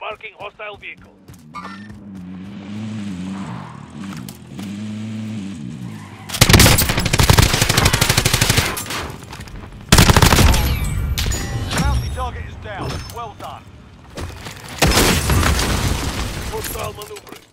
Marking hostile vehicle. Bounty target is down. Well done. Hostile maneuvering.